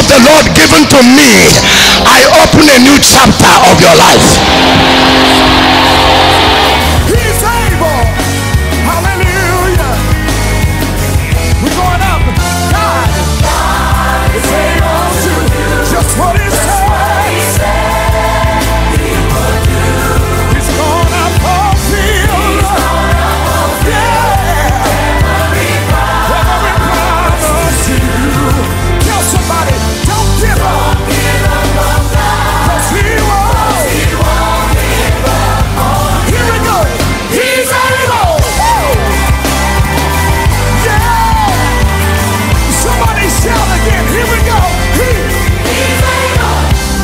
the Lord given to me, I open a new chapter of your life. He's able. Hallelujah. We're going up. God is able to do just what He said He would do. He's gonna fulfill. Yeah. Every promise to you. Tell somebody, don't give up. Cause He won't. Give up on you. Here we go. He's able. Yeah. Somebody shout again. Here we go. He's able.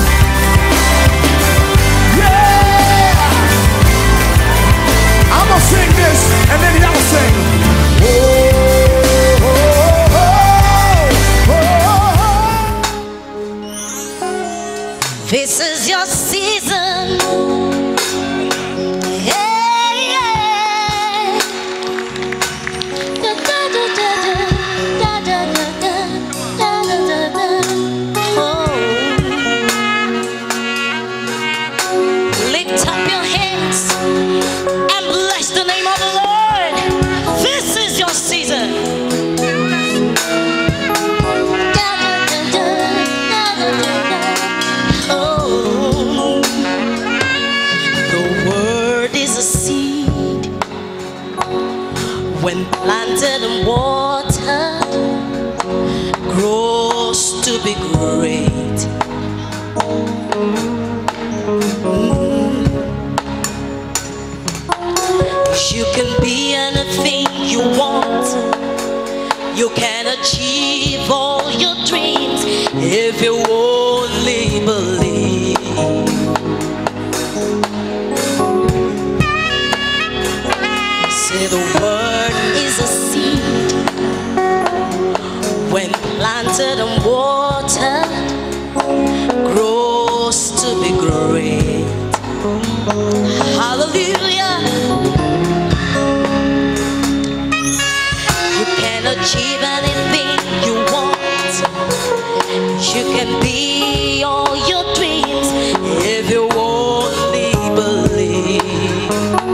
Yeah. I'm gonna sing this and then y'all sing. Oh, oh, oh, oh. This is your season. Yeah, yeah. Da, da, da, da, da, da, da, da, da, da, da, da. Oh. Lift up your hands and bless the name of the Lord. This is your season. Da, da, da, da, da, da, da. Oh, the word is a seed when planted in water grows to be great. You can be anything you want. You can achieve all your dreams if you only believe. Say the word is a seed when planted in water grows to be great. Hallelujah. You can achieve anything you want. You can be all your dreams if you only believe.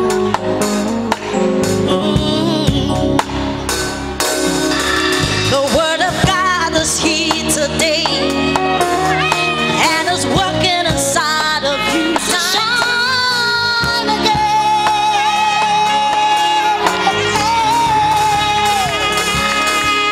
The word of God is here today and is working inside of you. Shine again.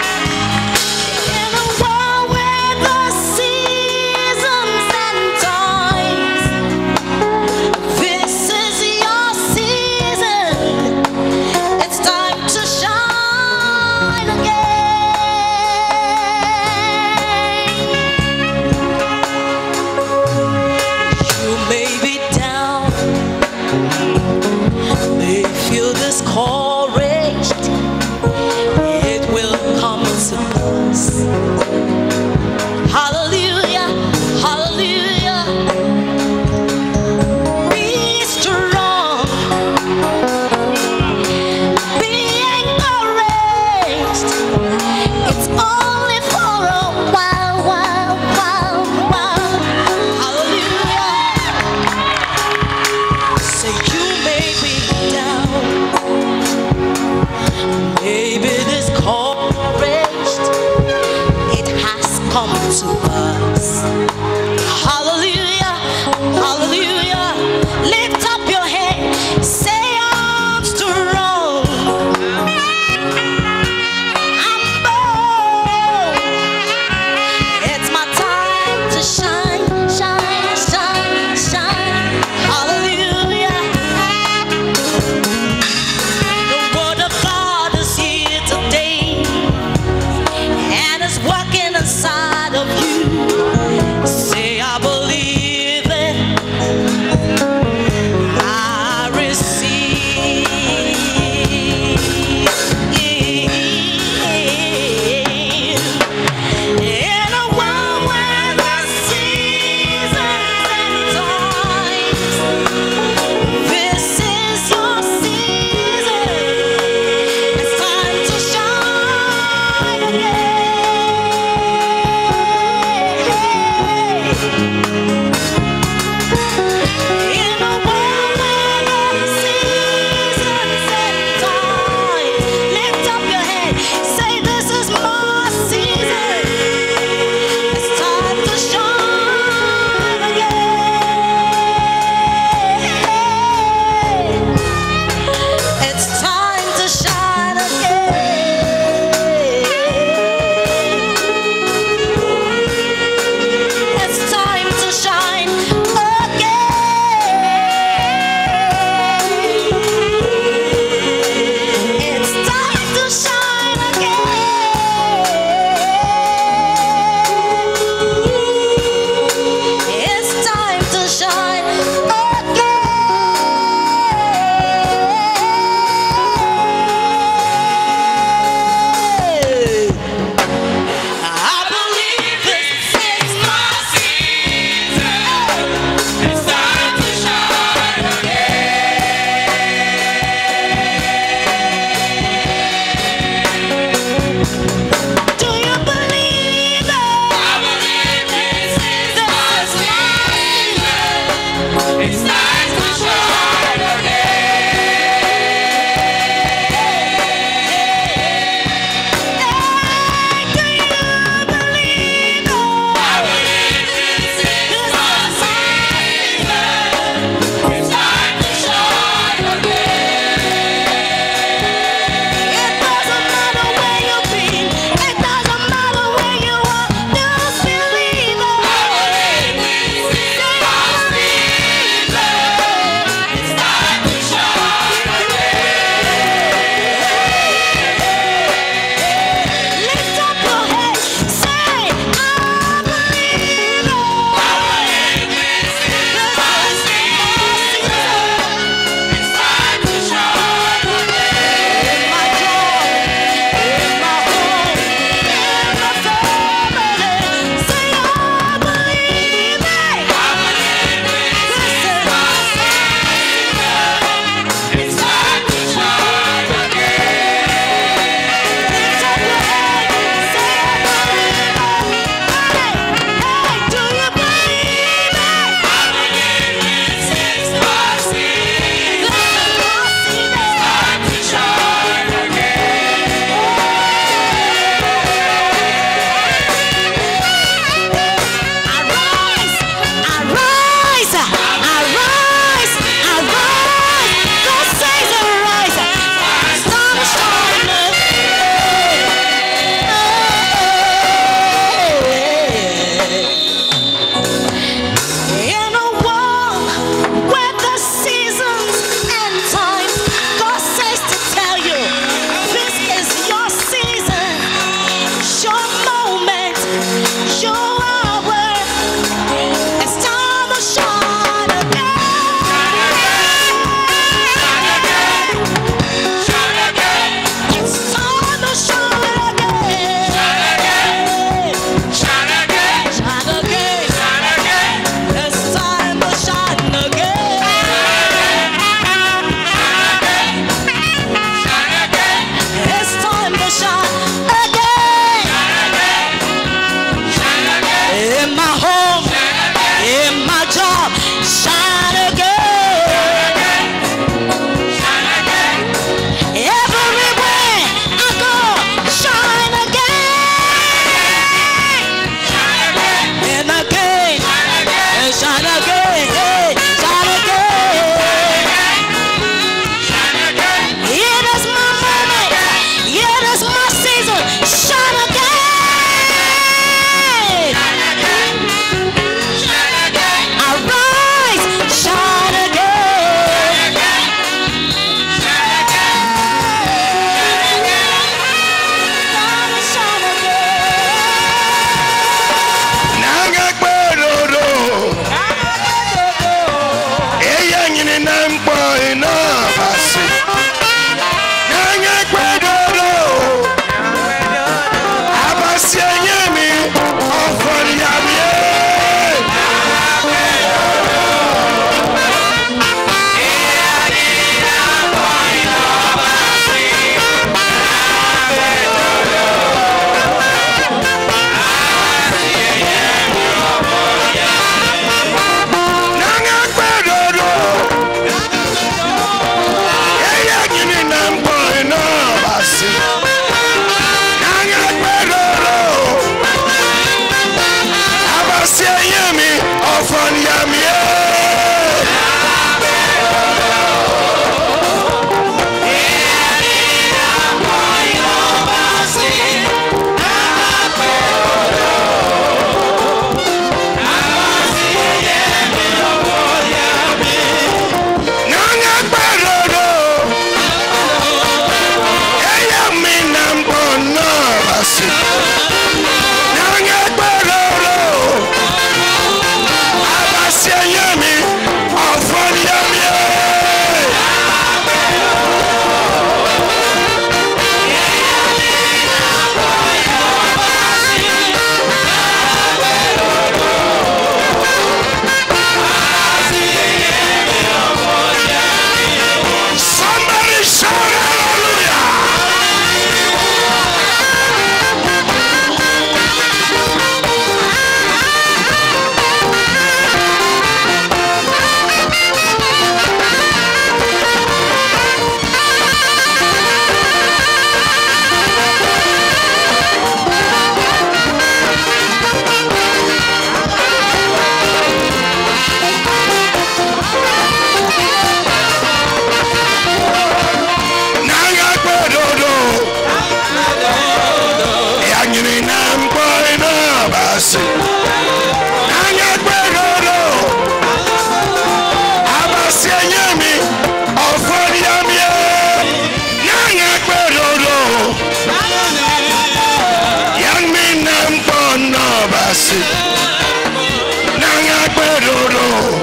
basi nanga gbedodo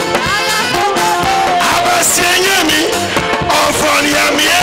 abasi enyemi ofon yamie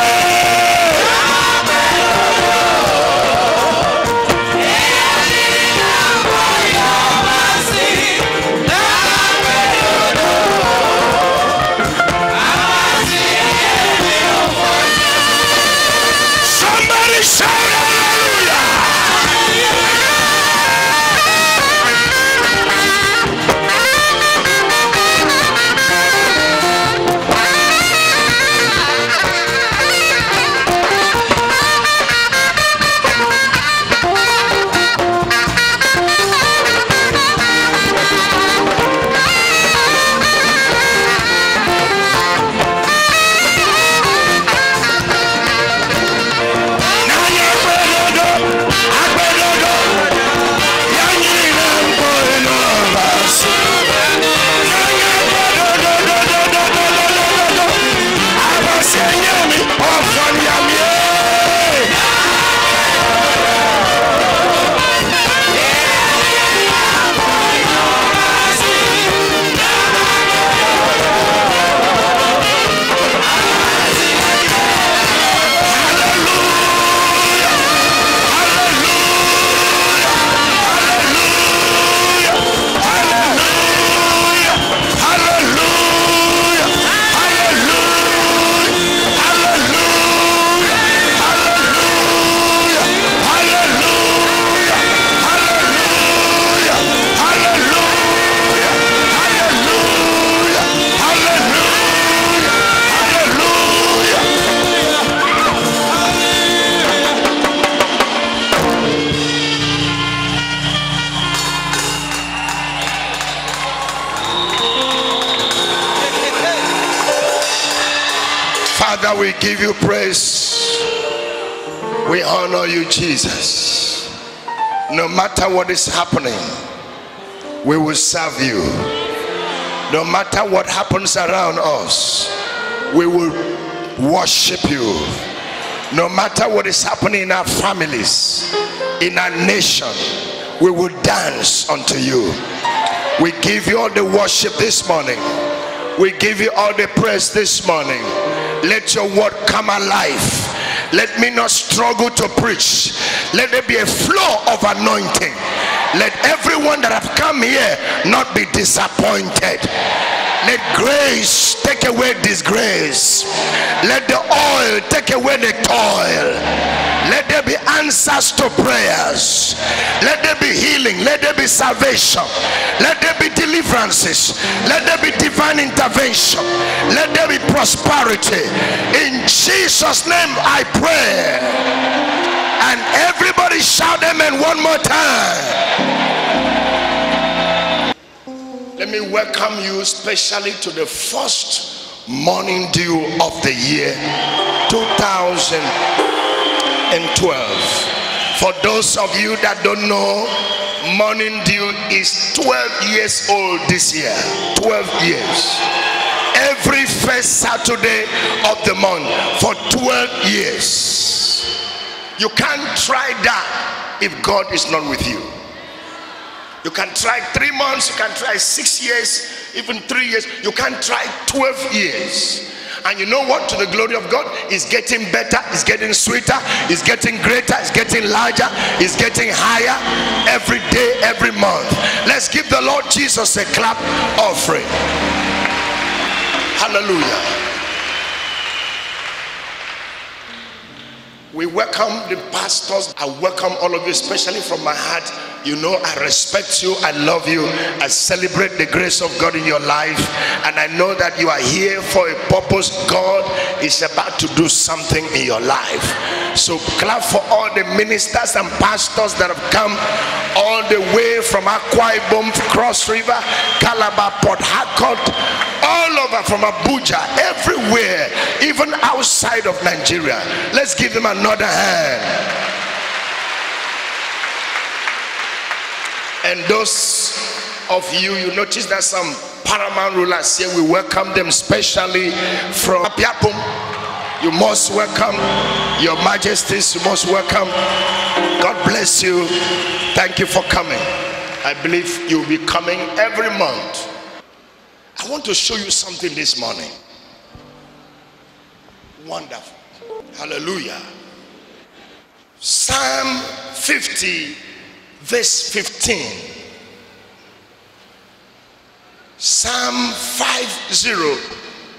Father, we give you praise. We honor you, Jesus. No matter what is happening, we will serve you. No matter what happens around us, we will worship you. No matter what is happening in our families, in our nation, we will dance unto you. We give you all the worship this morning. We give you all the praise this morning. Let your word come alive. Let me not struggle to preach. Let there be a flow of anointing. Let everyone that have come here not be disappointed. Let grace take away disgrace. Let the oil take away the toil. Let there be answers to prayers. Let there be healing. Let there be salvation. Let there be deliverances. Let there be divine intervention. Let there be prosperity. In Jesus' name I pray. And everybody shout amen one more time. Let me welcome you specially to the first morning dew of the year 2012. For those of you that don't know, morning dew is 12 years old this year. 12 years. Every first Saturday of the month for 12 years. You can't try that if God is not with you. You can try 3 months, you can try 6 years, even 3 years. You can try 12 years. And you know what? To the glory of God, it's getting better, it's getting sweeter, it's getting greater, it's getting larger, it's getting higher every day, every month. Let's give the Lord Jesus a clap offering. Hallelujah. We welcome the pastors. I welcome all of you, especially from my heart. You know, I respect you, I love you, I celebrate the grace of God in your life, and I know that you are here for a purpose. God is about to do something in your life. So clap for all the ministers and pastors that have come all the way from Akwa Ibom, Cross River, Calabar, Port Harcourt, all over, from Abuja, everywhere, even outside of Nigeria. Let's give them another hand. And those of you, you notice that some paramount rulers here, we welcome them specially from Apiapum. You most welcome. Your Majesties, you most welcome. God bless you. Thank you for coming. I believe you'll be coming every month. I want to show you something this morning. Wonderful. Hallelujah. Psalm 50 verse 15. Psalm 50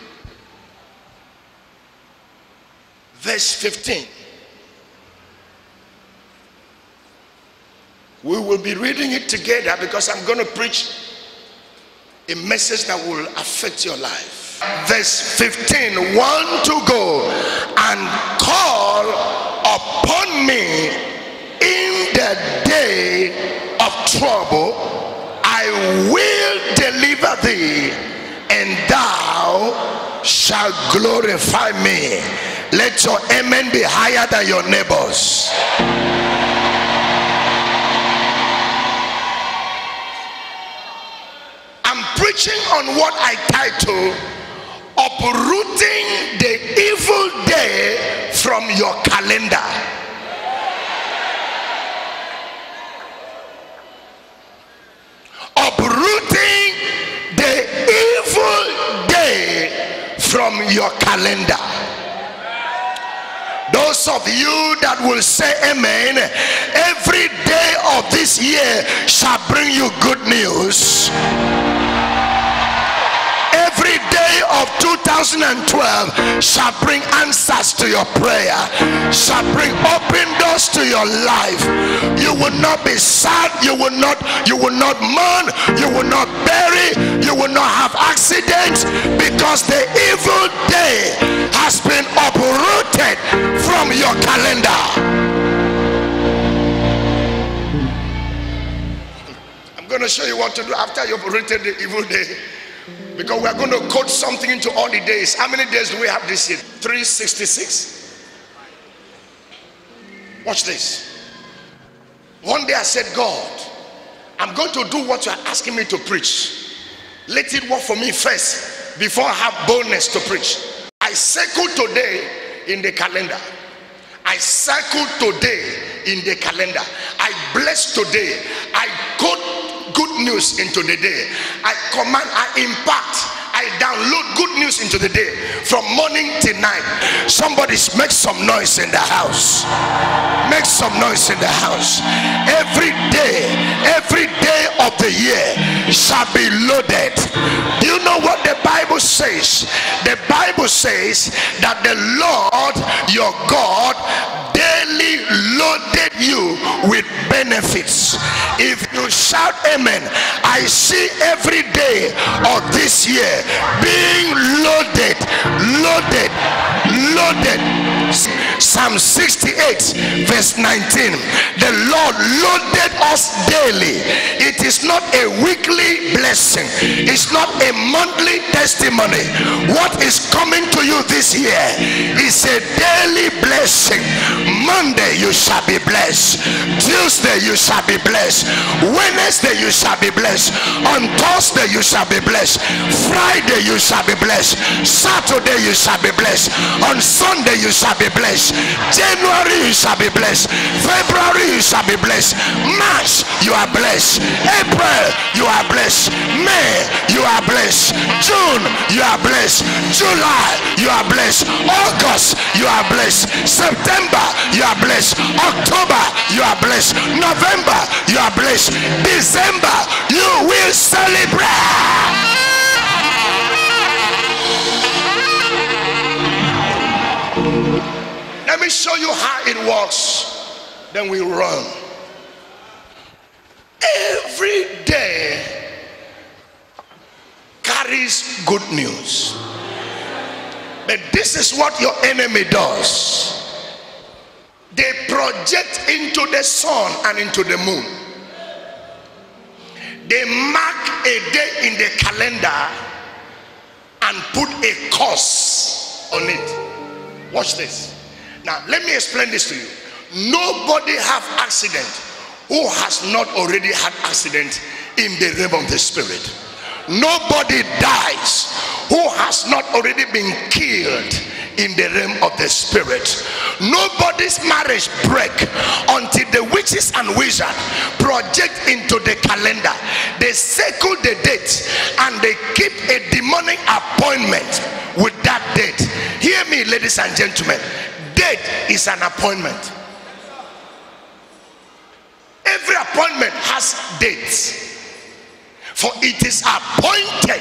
verse 15. We will be reading it together because I'm going to preach a message that will affect your life. Verse 15. Want to go and call upon me in the day of trouble. I will deliver thee, and thou shalt glorify me. Let your amen be higher than your neighbors. I'm preaching on what I title Uprooting the Evil Day from your calendar. Uprooting the evil day from your calendar. Those of you that will say amen, every day of this year shall bring you good news. Every day of 2012 shall bring answers to your prayer, shall bring open doors to your life. You will not be sad, you will not mourn, you will not bury, you will not have accidents, because the evil day has been uprooted from your calendar. I'm going to show you what to do after you uprooted the evil day, because we are going to code something into all the days. How many days do we have this year? 366. Watch this. One day I said, God, I'm going to do what you are asking me to preach. Let it work for me first before I have boldness to preach. I circled today in the calendar. I circled today in the calendar. I bless today. I code good news into the day. I command, I impact, I download good news into the day from morning till night. Somebody make some noise in the house. Make some noise in the house. Every day of the year shall be loaded. Do you know what the Bible says? The Bible says that the Lord your God daily loaded you with benefits. If you shout amen, I see every day of this year being loaded. Psalm 68 verse 19. The Lord loaded us daily. It is not a weekly blessing, it's not a monthly testimony. What is coming to you this year is a daily blessing. Monday you shall be blessed, Tuesday you shall be blessed, Wednesday you shall be blessed, on Thursday you shall be blessed, Friday you shall be blessed, Saturday you shall be blessed, on Sunday you shall be blessed, January you shall be blessed, February you shall be blessed, March you are blessed, April you are blessed, May you are blessed, June you are blessed, July you are blessed, August you are blessed, September you are blessed, October you are blessed, November you are blessed, December you will celebrate. Let me show you how it works, then we run. Every day carries good news, but this is what your enemy does. They project into the sun and into the moon. They mark a day in the calendar and put a curse on it. Watch this. Now let me explain this to you. Nobody have accident who has not already had accident in the realm of the spirit. Nobody dies who has not already been killed in the realm of the spirit. Nobody's marriage break until the witches and wizards project into the calendar. They circle the date and they keep a demonic appointment with that date. Hear me, ladies and gentlemen. Date is an appointment. Every appointment has dates. For it is appointed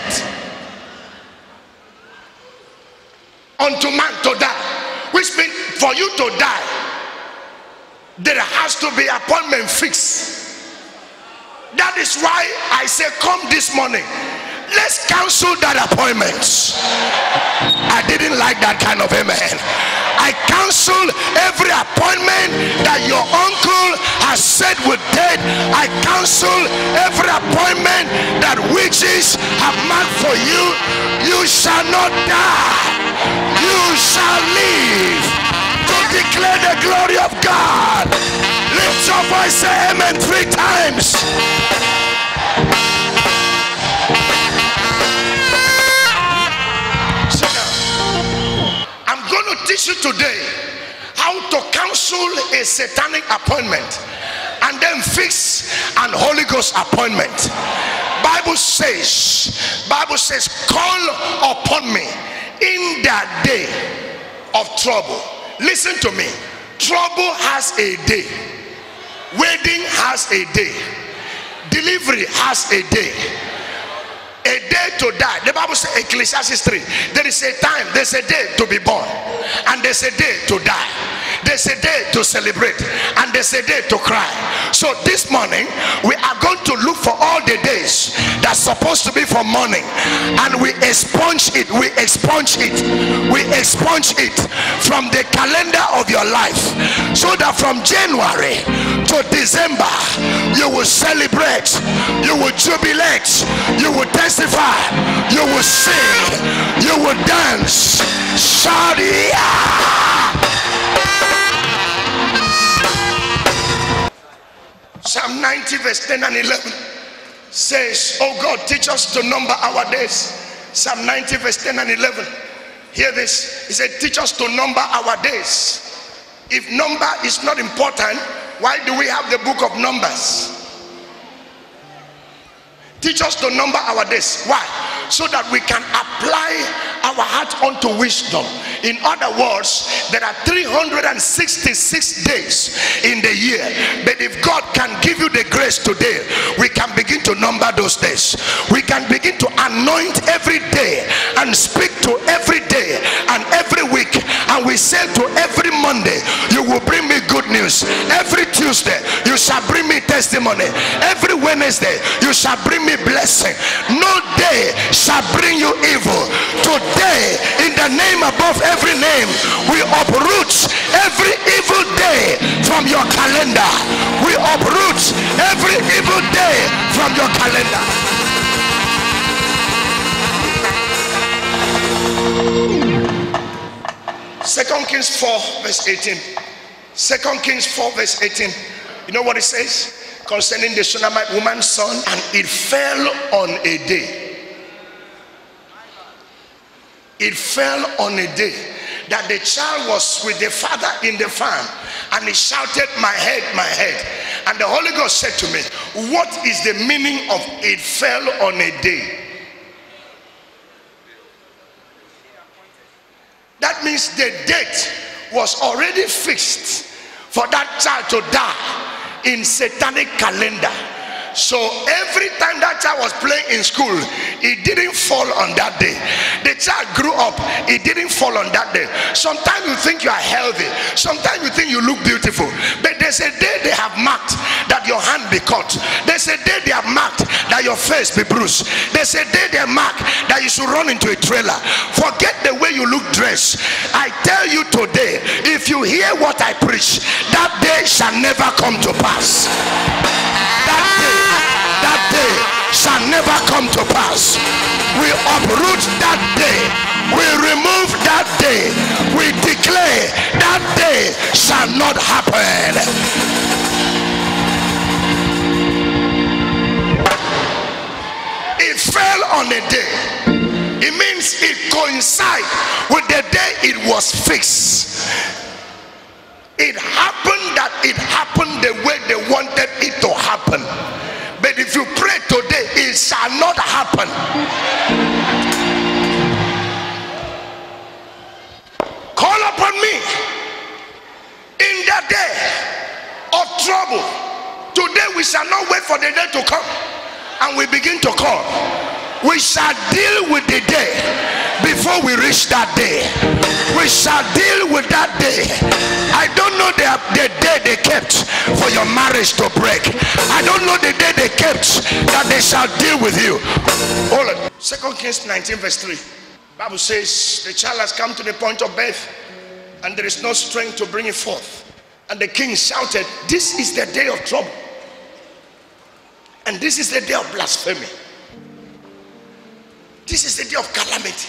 unto man to die, which means for you to die, there has to be appointment fixed. That is why I say, come this morning, let's cancel that appointment. I didn't like that kind of amen. I cancel every appointment that your uncle has said with death. I cancel every appointment that witches have marked for you. You shall not die. You shall live to declare the glory of God. Lift your voice, say amen 3 times. I'm going to teach you today how to cancel a satanic appointment and then fix an Holy Ghost appointment. Bible says, call upon me in that day of trouble. Listen to me. Trouble has a day. Wedding has a day. Delivery has a day. A day to die. The Bible says, Ecclesiastes 3, there is a time, there's a day to be born, and there's a day to die. There's a day to celebrate, and there's a day to cry. So this morning we are going to look for all the days that's supposed to be for mourning, and we expunge it from the calendar of your life, so that from January to December you will celebrate, you will jubilate, you will testify, you will sing, you will dance. Shout yeah! Psalm 90 verse 10 and 11 says, oh God, teach us to number our days. Psalm 90 verse 10 and 11. Hear this. He said, teach us to number our days. If number is not important, why do we have the book of Numbers? Teach us to number our days. Why? So that we can apply our heart unto wisdom. In other words, there are 366 days in the year, but if God can give you the grace today, we can begin to number those days. We can begin to anoint every day and speak to every day and every week, and we say to every Monday, you will bring me good news. Every Tuesday you shall bring me testimony. Every Wednesday you shall bring me blessing. No day shall bring you evil. Today, in the name above every name, we uproot every evil day from your calendar. We uproot every evil day from your calendar. 2 Kings 4 verse 18. 2 Kings 4 verse 18. You know what it says concerning the Shunammite woman's son? And it fell on a day. It fell on a day that the child was with the father in the farm, and he shouted, my head, my head. And the Holy Ghost said to me, what is the meaning of it fell on a day? That means the date was already fixed for that child to die in satanic calendar. So every time that child was playing in school, it didn't fall on that day. The child grew up, it didn't fall on that day. Sometimes you think you are healthy, sometimes you think you look beautiful, but there's a day they have marked that your hand be cut. There's a day they have marked that your face be bruised. There's a day they mark that you should run into a trailer. Forget the way you look dressed. I tell you today, if you hear what I preach, that day shall never come to pass. That day shall never come to pass. We uproot that day. We remove that day. We declare that day shall not happen. It fell on a day. It means it coincides with the day it was fixed. it happen the way they wanted it to happen. But if you pray today, it shall not happen. Call upon me in the day of trouble. Today we shall not wait for the day to come and we begin to call. We shall deal with the day before we reach that day. We shall deal with that day. I don't know the day they kept for your marriage to break. I don't know the day they kept that they shall deal with you. Hold on. 2 Kings 19 verse 3. Bible says the child has come to the point of birth and there is no strength to bring it forth. And the king shouted, this is the day of trouble. And this is the day of blasphemy. This is the day of calamity.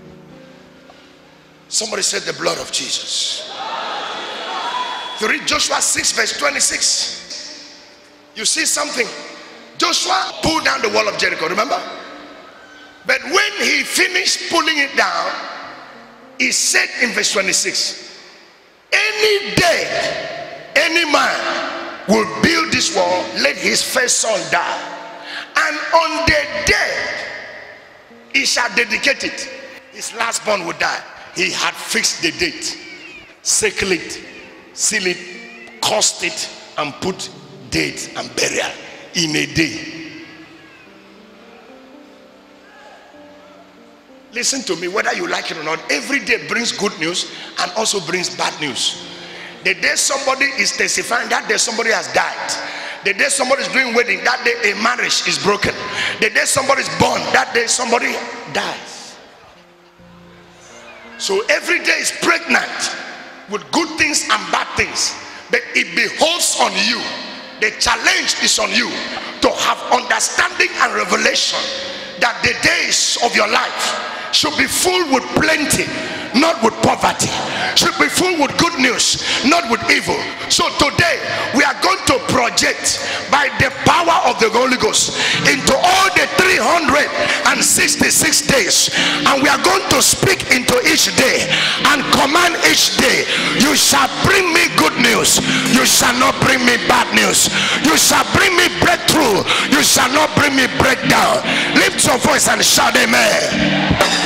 Somebody said the blood of Jesus. If you read Joshua 6 verse 26, you see something. Joshua pulled down the wall of Jericho, remember? But when he finished pulling it down, he said in verse 26, any day any man will build this wall, let his first son die, and on the day he shall dedicate it, his last born will die. He had fixed the date, circle it, seal it, cost it, and put date and burial in a day. Listen to me, whether you like it or not, every day brings good news and also brings bad news. The day somebody is testifying, that day somebody has died. The day somebody is doing wedding, that day a marriage is broken. The day somebody is born, that day somebody dies. So every day is pregnant with good things and bad things. But it behoves on you, the challenge is on you to have understanding and revelation that the days of your life should be full with plenty, not with poverty. Should be full with good news, not with evil. So today we are going to project by the power of the Holy Ghost into all the 366 days, and we are going to speak into each day and command each day, you shall bring me good news, you shall not bring me bad news. You shall bring me breakthrough, you shall not bring me breakdown. Lift your voice and shout amen.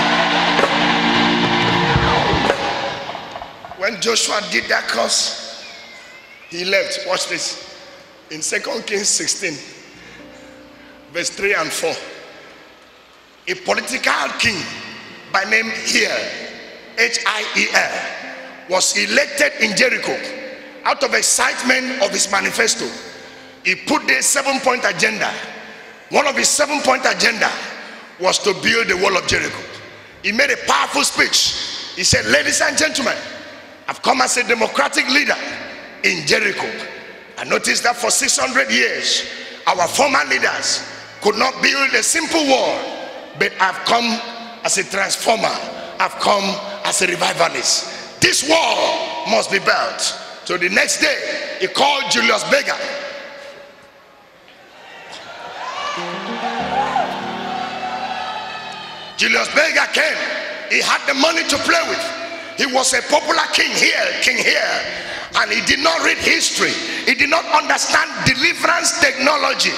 When Joshua did that curse, he left. Watch this. In 2 Kings 16, verse 3 and 4. A political king by name Hiel, Hiel, was elected in Jericho out of excitement of his manifesto. He put the 7-point agenda. One of his 7-point agenda was to build the wall of Jericho. He made a powerful speech. He said, ladies and gentlemen, I've come as a democratic leader in Jericho. I noticed that for 600 years, our former leaders could not build a simple wall, but I've come as a transformer. I've come as a revivalist. This wall must be built. So the next day, he called Julius Berger. Julius Berger came. He had the money to play with. He was a popular king here, and he did not read history. He did not understand deliverance technology.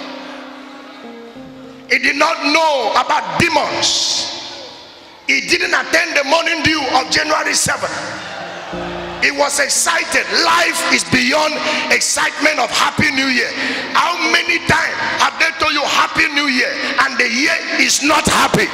He did not know about demons. He didn't attend the morning dew of January 7th. He was excited. Life is beyond excitement of Happy New Year. How many times have they told you Happy New Year and the year is not happy?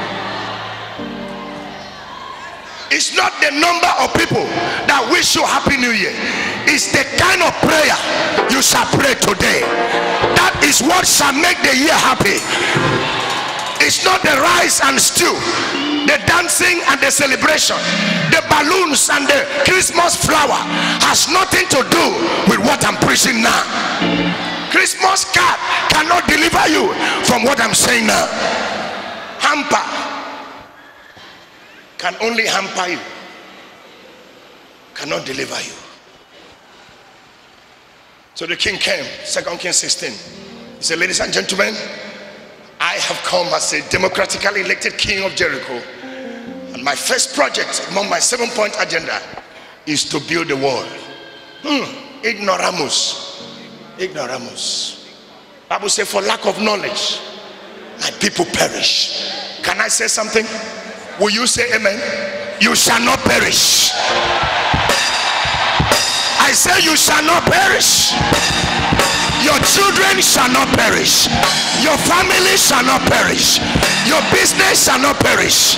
It's not the number of people that wish you Happy New Year. It's the kind of prayer you shall pray today. That is what shall make the year happy. It's not the rice and stew, the dancing and the celebration, the balloons and the Christmas flower has nothing to do with what I'm preaching now. Christmas card cannot deliver you from what I'm saying now. Hamper can only hamper you, cannot deliver you. So the king came, 2 Kings 16. He said, ladies and gentlemen, I have come as a democratically elected king of Jericho, and my first project among my 7-point agenda is to build a wall. Ignoramus. Ignoramus. Bible says, for lack of knowledge, my people perish. Can I say something? Will you say amen? You shall not perish. I say you shall not perish. Your children shall not perish. Your family shall not perish. Your business shall not perish.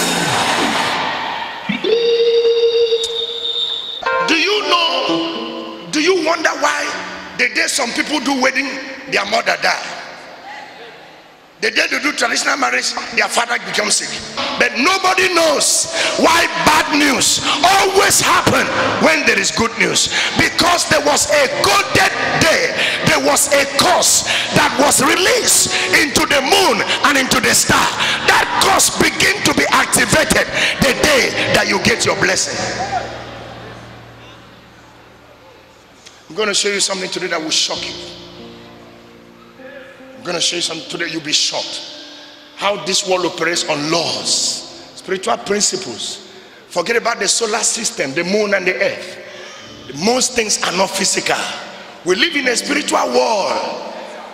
Do you know? Do you wonder why the day some people do wedding, their mother die? The day they do traditional marriage, their father becomes sick. But nobody knows why bad news always happen when there is good news. Because there was a golden day, there was a curse that was released into the moon and into the star. That curse begin to be activated the day that you get your blessing. I'm going to show you something today that will shock you. I'm going to show you something today, you'll be shocked. How this world operates on laws, spiritual principles. Forget about the solar system, the moon and the earth. Most things are not physical. We live in a spiritual world.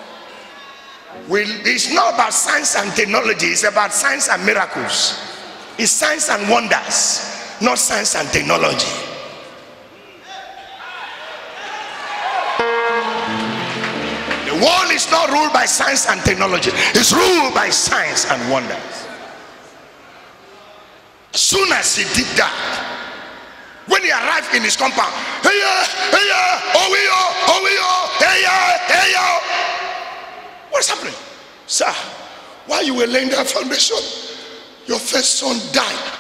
It's not about science and technology, it's about science and miracles. It's science and wonders, not science and technology. The world is not ruled by science and technology. It's ruled by science and wonders. As soon as he did that, when he arrived in his compound, hey yeah, oh hey yeah. What's happening? Sir, while you were laying that foundation, your first son died.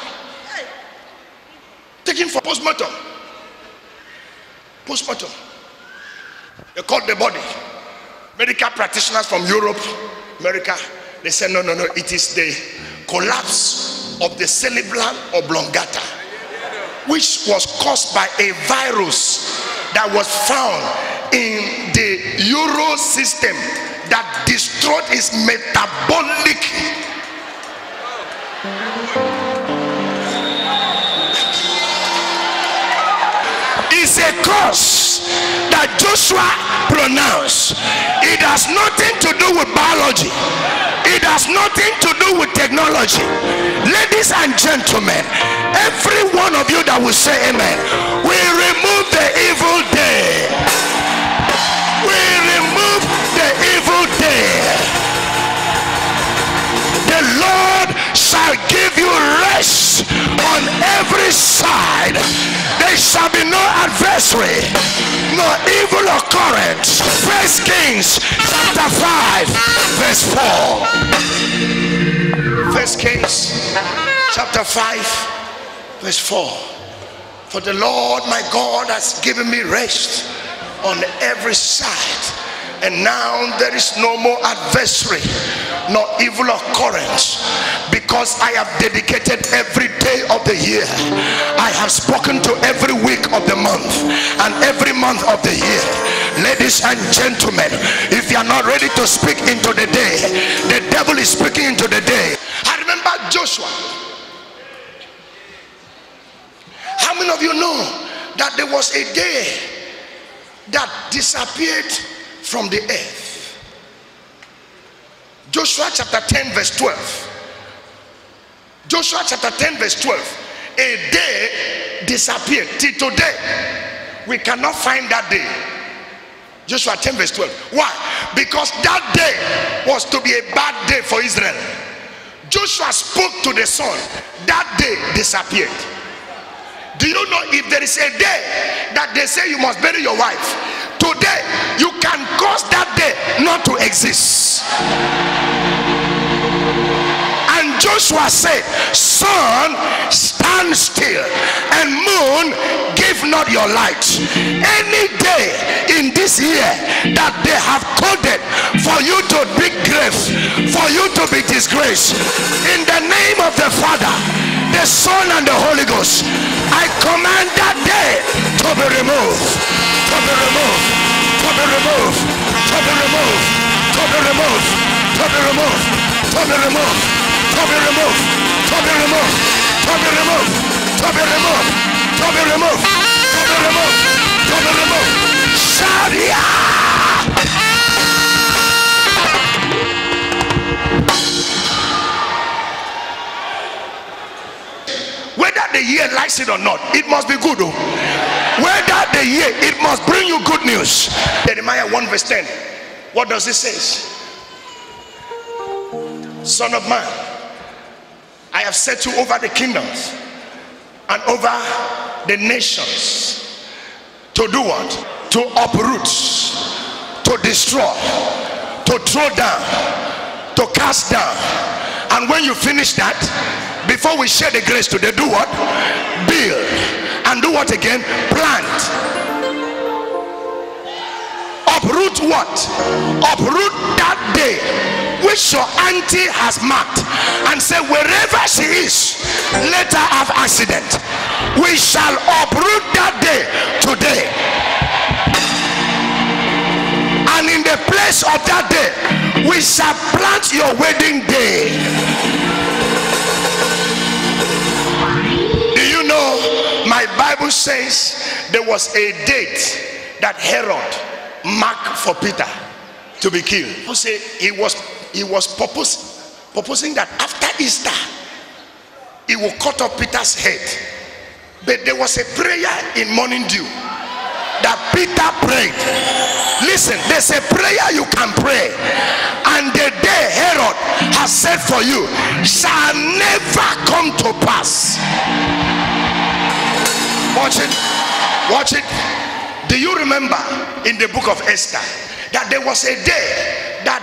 Take him for postmortem. Postmortem. They called the body. Medical practitioners from Europe, America, they said no, it is the collapse of the cerebral oblongata, which was caused by a virus that was found in the Euro system that destroyed his metabolic. It's a curse that Joshua pronounced. It has nothing to do with biology. It has nothing to do with technology. Ladies and gentlemen, every one of you that will say amen, we remove the evil day. We remove the evil day. The Lord shall give you rest on every side. There shall be no adversary, no evil occurrence. 1 Kings chapter 5 verse 4. 1 Kings chapter 5 verse 4. For the Lord my God has given me rest on every side, and now there is no more adversary, nor evil occurrence, because I have dedicated every day of the year. I have spoken to every week of the month and every month of the year. Ladies and gentlemen, if you are not ready to speak into the day, the devil is speaking into the day. I remember Joshua. How many of you know that there was a day that disappeared from the earth? Joshua chapter 10 verse 12. Joshua chapter 10 verse 12. A day disappeared. Till today we cannot find that day. Joshua 10 verse 12. Why? Because that day was to be a bad day for Israel. Joshua spoke to the sun. That day disappeared. Do you know, if there is a day that they say you must bury your wife, today you can cause that day not to exist. And Joshua said, sun, stand still, and moon, give not your light. Any day in this year that they have coded for you to dig graves, for you to be disgraced, in the name of the Father, the Son, and the Holy Ghost, I command that day to be removed, to be removed, to be removed, to be removed, to be removed, to be removed, to be removed, to be removed, to be removed, to be removed, to be removed, to be removed, to be removed, to be removed, to be removed. year likes it or not, it must be good. Oh. Whether the year, it must bring you good news. Jeremiah 1 verse 10. What does it say? Son of man, I have set you over the kingdoms and over the nations to do what? To uproot, to destroy, to throw down, to cast down. And when you finish that, before we share the grace today, do what? Build. And do what again? Plant. Uproot what? Uproot that day which your auntie has marked and say, wherever she is, let her have accident. We shall uproot that day today. And in the place of that day, we shall plant your wedding day. Do you know, my Bible says there was a date that Herod marked for Peter to be killed. He said he was proposing that after Easter he will cut off Peter's head. But there was a prayer in morning dew that Peter prayed. Listen, there's a prayer you can pray, and the day Herod has said for you shall never come to pass. Watch it, watch it. Do you remember in the book of Esther that there was a day that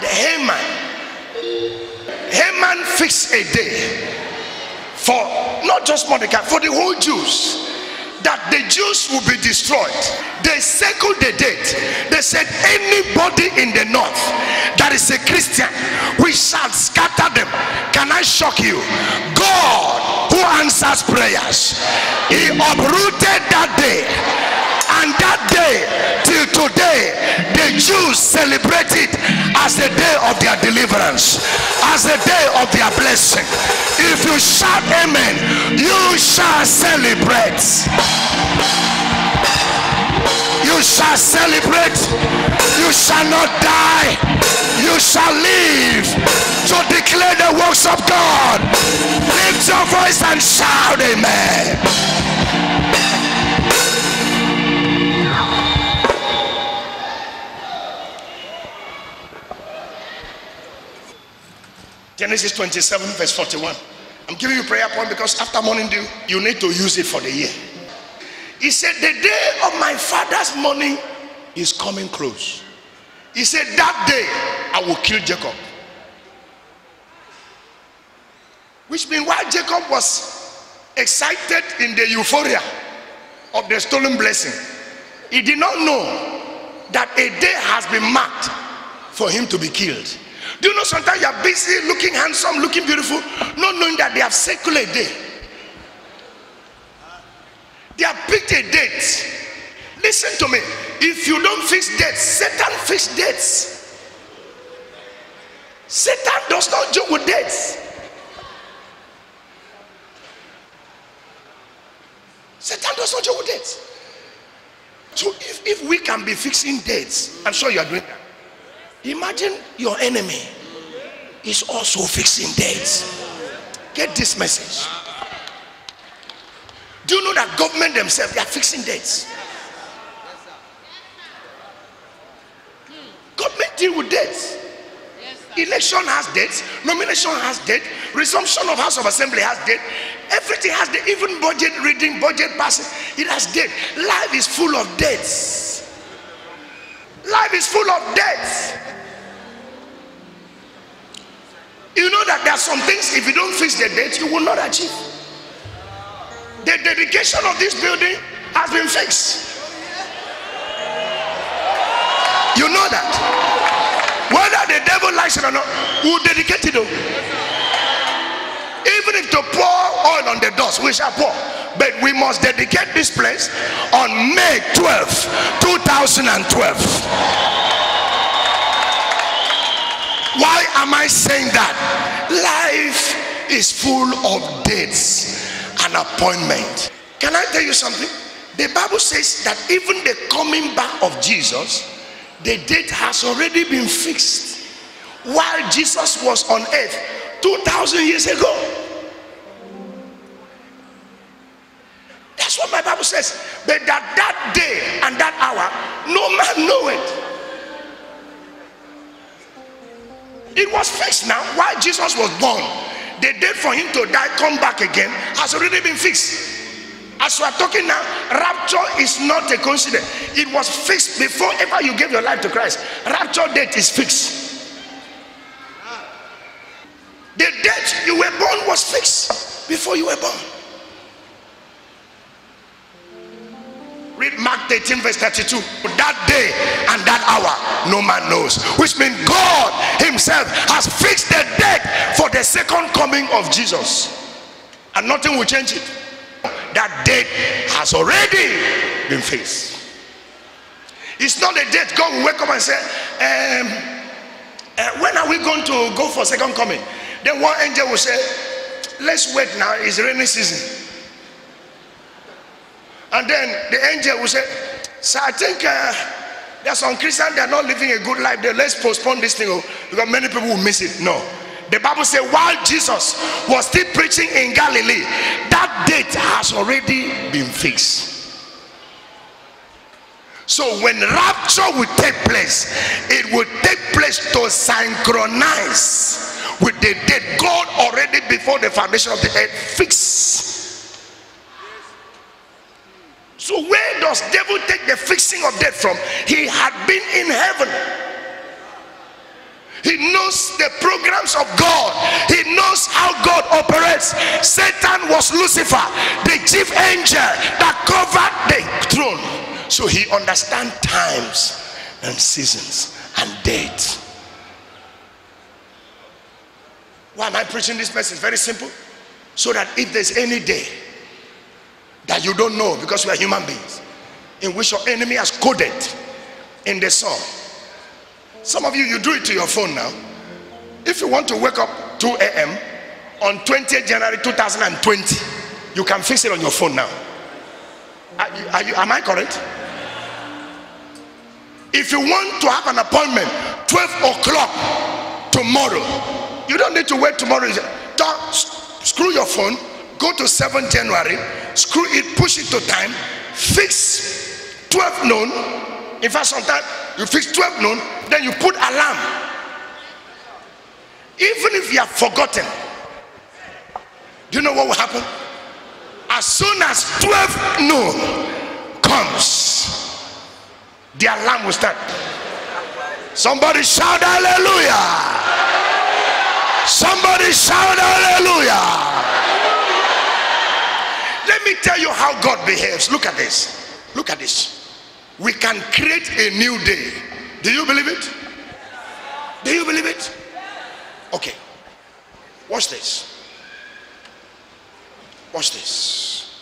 Haman fixed a day for not just Mordecai, for the whole Jews, that the Jews will be destroyed. They circled the date. They said anybody in the north that is a Christian, we shall scatter them. Can I shock you? God, who answers prayers, he uprooted that day. And that day till today, the Jews celebrate it as the day of their deliverance, as the day of their blessing. If you shout amen, you shall celebrate. You shall celebrate. You shall not die. You shall live to declare the works of God. Lift your voice and shout amen. Genesis 27 verse 41. I'm giving you a prayer point because after morning dew, you need to use it for the year. He said, the day of my father's mourning is coming close. He said, that day I will kill Jacob. Which means while Jacob was excited in the euphoria of the stolen blessing, he did not know that a day has been marked for him to be killed. Do you know sometimes you are busy looking handsome, looking beautiful, not knowing that they have circled a day. They have picked a date. Listen to me. If you don't fix dates, Satan fixes dates. Satan does not joke with dates. Satan does not joke with dates. So if we can be fixing dates, I'm sure you are doing that. Imagine your enemy is also fixing dates. Get this message. Do you know that government themselves, they are fixing dates? Government deal with dates. Election has dates, nomination has date, resumption of House of Assembly has date, everything has date, even budget reading, budget passing, it has date. Life is full of dates. Life is full of dates. You know that there are some things, if you don't fix the date, you will not achieve. The dedication of this building has been fixed. You know that. Whether the devil likes it or not, we will dedicate it. Even if to pour oil on the doors, we shall pour. But we must dedicate this place on May 12th, 2012. Why am I saying that? Life is full of dates and appointment. Can I tell you something? The Bible says that even the coming back of Jesus, the date has already been fixed while Jesus was on earth 2,000 years ago. but that day and that hour, no man know it. It was fixed now. While Jesus was born, the date for him to die, come back again, has already been fixed. As we are talking now, rapture is not a coincidence. It was fixed before ever you gave your life to Christ. Rapture date is fixed. The date you were born was fixed before you were born. Read Mark 13 verse 32. That day and that hour no man knows, which means God himself has fixed the date for the second coming of Jesus, and nothing will change it. That date has already been fixed. It's not a date God will wake up and say, when are we going to go for second coming? Then one angel will say, let's wait now, it's rainy season. And then the angel will say, so I think there's some Christians, they're not living a good life. Let's postpone this thing because many people will miss it. No. The Bible says while Jesus was still preaching in Galilee, that date has already been fixed. So when rapture will take place, it will take place to synchronize with the date God already before the foundation of the earth fixed. So where does devil take the fixing of death from? He had been in heaven. He knows the programs of God. He knows how God operates. Satan was Lucifer, the chief angel that covered the throne. So he understands times and seasons and dates. Why am I preaching this message? Very simple. So that if there's any day that you don't know, because we are human beings, in which your enemy has coded in the song. Some of you, you do it to your phone now. If you want to wake up 2 a.m. on 20th January 2020, you can fix it on your phone now. Am I correct? If you want to have an appointment 12 o'clock tomorrow, you don't need to wait tomorrow. Screw your phone, go to 7th January, screw it, push it to time, fix 12 noon. In fact, sometimes you fix 12 noon, then you put alarm. Even if you have forgotten, do you know what will happen? As soon as 12 noon comes, the alarm will start. Somebody shout hallelujah. Somebody shout hallelujah. Let me tell you how God behaves. Look at this. Look at this. We can create a new day. Do you believe it? Do you believe it? Okay. Watch this. Watch this.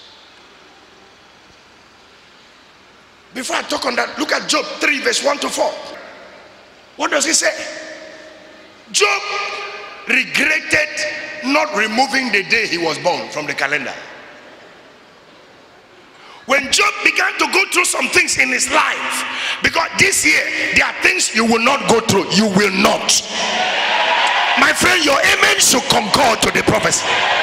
Before I talk on that, look at Job 3 verse 1 to 4. What does he say? Job regretted not removing the day he was born from the calendar. When Job began to go through some things in his life, because this year there are things you will not go through. You will not. My friend, your amen should concord to the prophecy.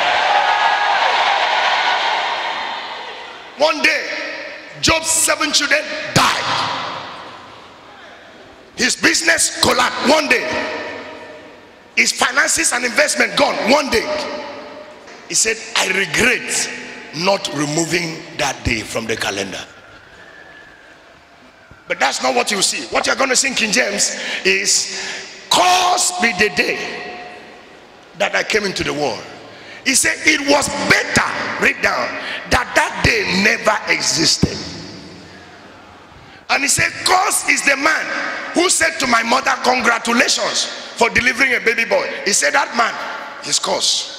One day, Job's 7 children died. His business collapsed. One day, his finances and investment gone. One day, he said, I regret not removing that day from the calendar. But that's not what you see. What you're going to see in King James is, cursed be the day that I came into the world. He said it was better, read down, that day never existed. And he said, cursed is the man who said to my mother, congratulations for delivering a baby boy. He said that man is cursed.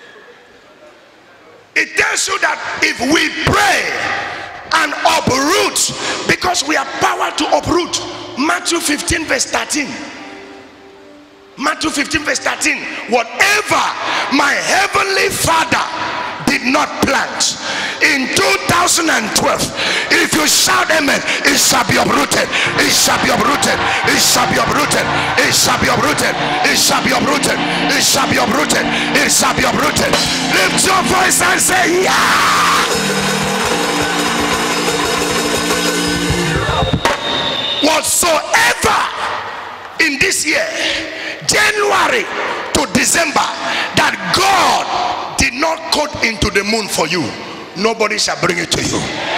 It tells you that if we pray and uproot, because we have power to uproot. Matthew 15 verse 13. Matthew 15 verse 13. Whatever my heavenly Father did not plant in 2012, if you shout amen, it shall be uprooted. It shall be uprooted. It shall be uprooted. It shall be uprooted. It shall be uprooted. It shall be uprooted. It shall be uprooted. Lift your voice and say yeah. this year, January to December, that God did not cut into the moon for you, nobody shall bring it to you.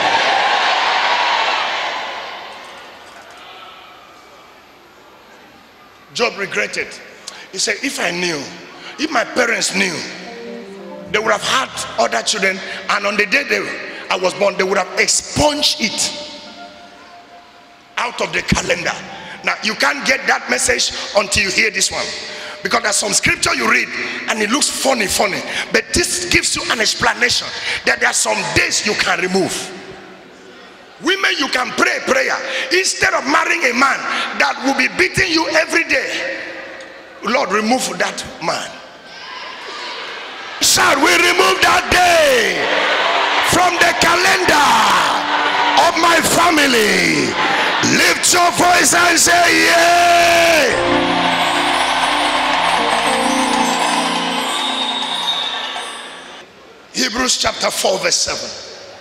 Job regretted. He said, if I knew, if my parents knew, they would have had other children, and on the day I was born, they would have expunged it out of the calendar. Now, you can't get that message until you hear this one, because there's some scripture you read and it looks funny, but this gives you an explanation that there are some days you can remove. Women, you can pray a prayer instead of marrying a man that will be beating you every day. Lord, remove that man. Shall we remove that day from the calendar of my family? Lift your voice and say, yeah. Hebrews chapter 4 verse 7.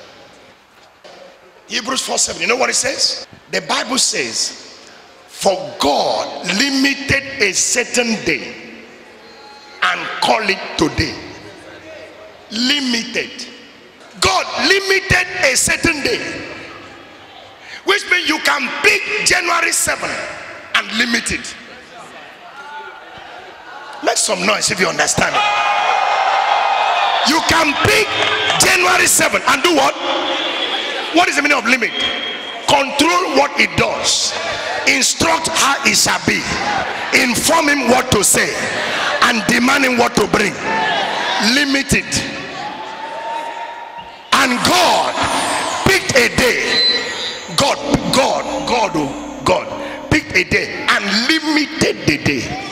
Hebrews 4:7. You know what it says? The Bible says, for God limited a certain day and call it today. Limited. God limited a certain day, which means you can pick January 7 and limit it. Make some noise if you understand it. You can pick January 7 and do what? What is the meaning of limit? Control what it does, instruct how it shall be, inform him what to say, and demand him what to bring. Limit it. And God picked a day. God picked a day and limited the day.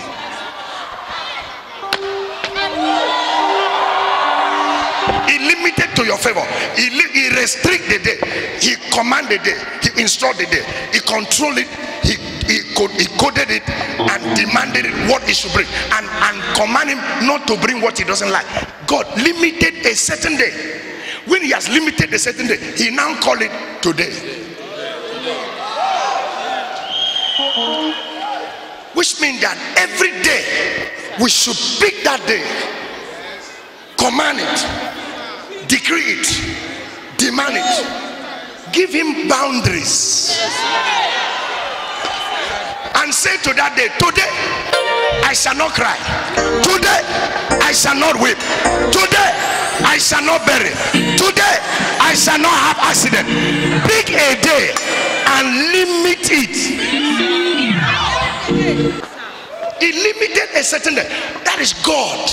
He limited to your favor. He restrict the day. He commanded the day. He instruct the day. He controlled it. He coded it and demanded it what he should bring, and command him not to bring what he doesn't like. God limited a certain day. When he has limited a certain day, he now call it today. Which means that every day we should pick that day, command it, decree it, demand it, give him boundaries, and say to that day, today I shall not cry, today I shall not weep, today I shall not bury, today I shall not have accident. Pick a day and limit it. He limited a certain day. That is God.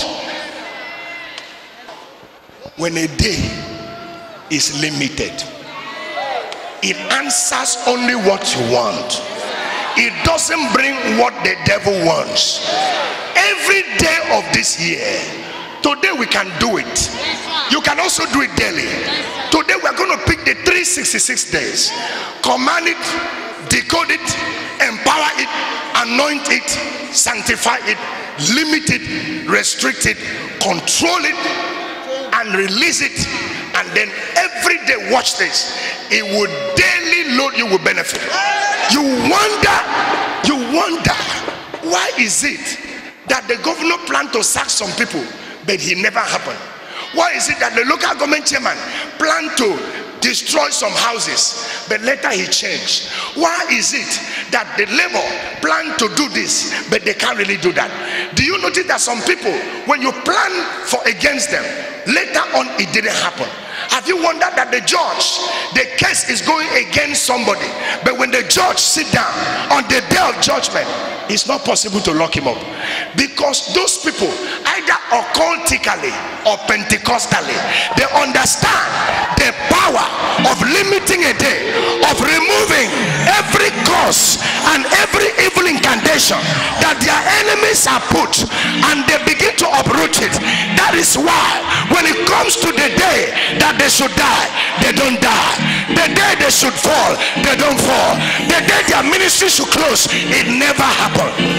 When a day is limited, it answers only what you want. It doesn't bring what the devil wants. Every day of this year, today we can do it. You can also do it daily. Today we are going to pick the 366 days. Command it, decode it, empower it, anoint it, sanctify it, limit it, restrict it, control it, and release it. And then every day, watch this, it will daily load you with benefit. You wonder why is it that the governor planned to sack some people, but it never happened? Why is it that the local government chairman planned to destroy some houses, but later he changed? Why is it that the labor planned to do this, but they can't really do that? Do you notice that some people, when you plan for against them, later on it didn't happen? Have you wondered that the judge, the case is going against somebody, but when the judge sit down on the day of judgment, it's not possible to lock him up, because those people, either occultically or pentecostally, they understand the power of limiting a day, of removing every curse and every evil incantation that their enemies have put, and they begin to uproot it. That is why when it comes to the day that they should die, they don't die. The day they should fall, they don't fall. The day their ministry should close, it never happened.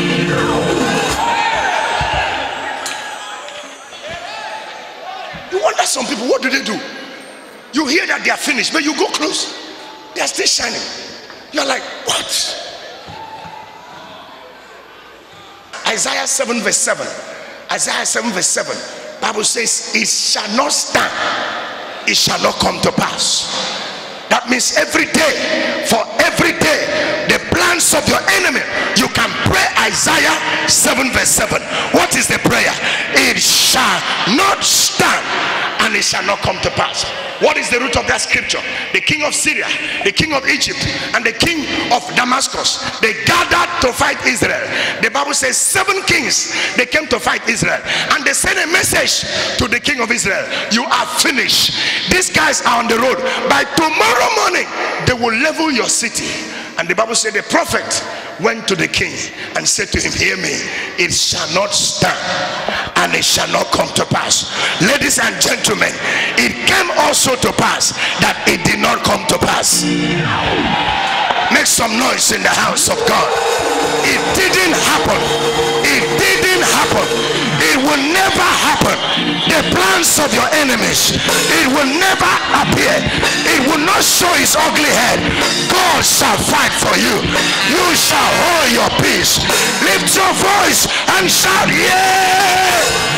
You wonder some people, what do they do? You hear that they are finished, but you go close, they are still shining. You're like, what? Isaiah 7 verse 7. Isaiah 7 verse 7. Bible says, it shall not stand, it shall not come to pass. That means every day, for every day, the plans of your enemy, you can pray Isaiah 7 verse 7. What is the prayer? It shall not stand and it shall not come to pass. What is the root of that scripture? The king of Syria, the king of Egypt, and the king of Damascus, they gathered to fight Israel. The Bible says 7 kings, they came to fight Israel, and they sent a message to the king of Israel: you are finished. These guys are on the road. By tomorrow morning, they will level your city. And the Bible said the prophet went to the king and said to him, hear me, it shall not stand and it shall not come to pass. Ladies and gentlemen, it came also to pass that it did not come to pass. Make some noise in the house of God. It didn't happen. It didn't happen. It will never happen. The plans of your enemies, it will never appear. It will not show its ugly head. God shall fight for you. You shall hold your peace. Lift your voice and shout, yeah!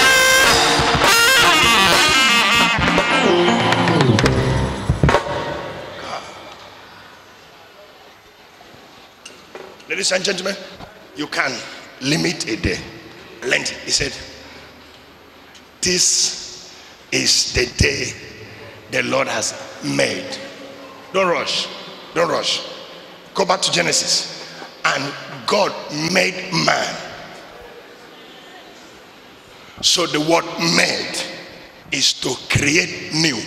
Ladies and gentlemen, you can limit a day. Lent, he said, this is the day the Lord has made. Don't rush. Don't rush. Go back to Genesis. And God made man. So the word made is to create new.